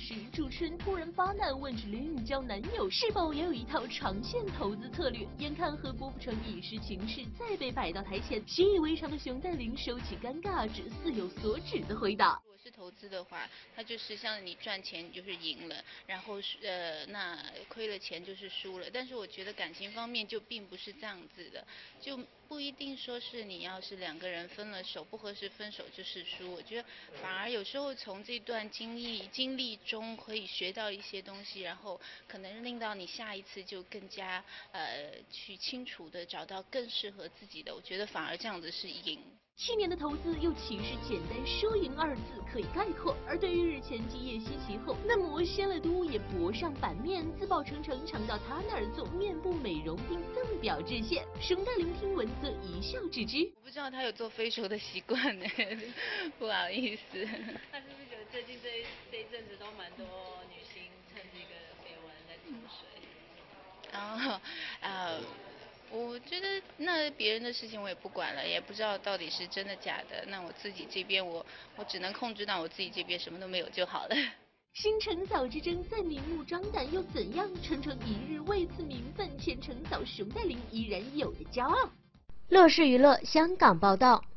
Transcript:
时，主持人突然发难，问起另交男友是否也有一套长线投资策略。眼看和郭富城一时情势再被摆到台前，习以为常的熊黛林收起尴尬，只似有所指的回答。 如果是投资的话，它就是像你赚钱你就是赢了，然后那亏了钱就是输了。但是我觉得感情方面就并不是这样子的，就不一定说是你要是两个人分了手不合适分手就是输。我觉得反而有时候从这段经历中可以学到一些东西，然后可能令到你下一次就更加去清楚的找到更适合自己的。我觉得反而这样子是赢。 7年的投资又岂是简单输赢2字可以概括？而对于日前继叶希其后，那魔仙乐都也搏上版面，自曝程常到他那儿做面部美容并赠表致谢。熊黛林听闻则一笑置之。 我不知道他有做飞手的习惯呢，不好意思。 那是不是觉得最近这一阵子都蛮多女星趁这个绯闻在出水？ 然后我觉得那别人的事情我也不管了，也不知道到底是真的假的。那我自己这边我只能控制到我自己这边什么都没有就好了。 新陈早之争再明目张胆又怎样？程一日为此名分，前程早熊黛林依然有的骄傲。 乐视娱乐香港报道。